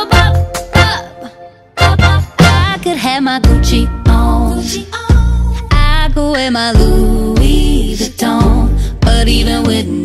I could have my Gucci on, I could wear my Louis Vuitton, but even with